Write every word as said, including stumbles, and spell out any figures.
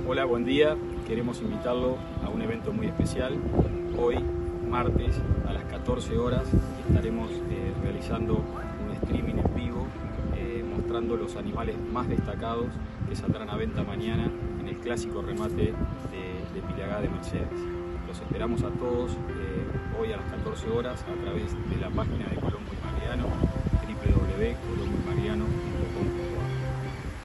Hola, buen día. Queremos invitarlo a un evento muy especial. Hoy, martes, a las catorce horas, estaremos eh, realizando un streaming en vivo eh, mostrando los animales más destacados que saldrán a venta mañana en el clásico remate de, de Pilagá de Mercedes. Los esperamos a todos eh, hoy a las catorce horas a través de la página de Colombo y Mariano, w w w punto colombo y mariano punto com.